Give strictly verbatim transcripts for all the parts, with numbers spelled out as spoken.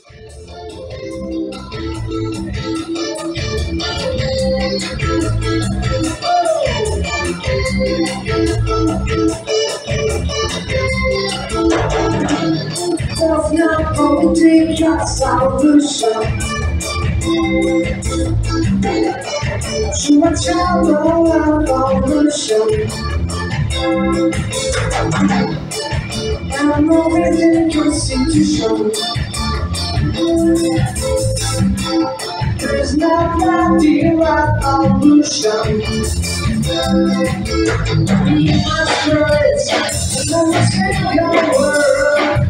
There's not only just solution to a terrible evolution. And no ridiculous institution. There's no bloody revolution. We are spirits in the material world.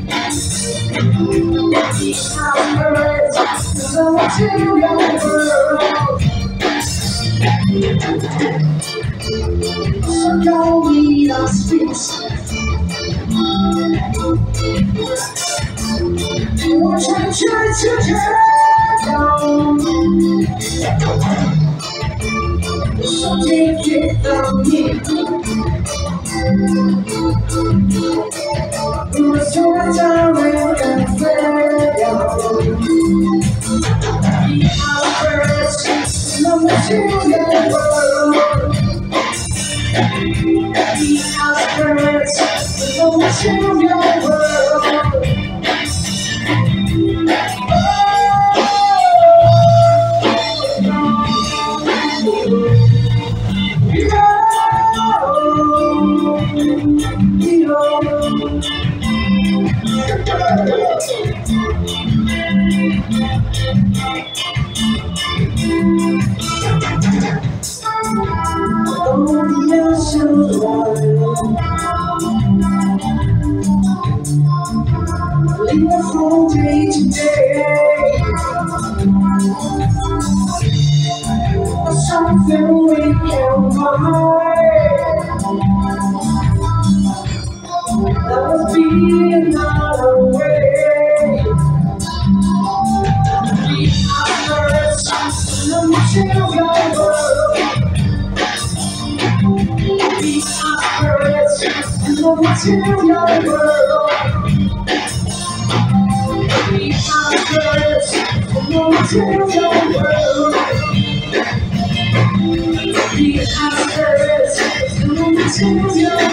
We are spirits in the material world. So don't lead our speech. We're trying to turn down. So take it from me. We're so tired and failure. We are spirits in the material world. We are spirits in the material world. Living from day to day, something we can find. There must be another way. We are spirits in the material world. We are spirits in the material world. We are spirits in the material world. We are spirits in the material world.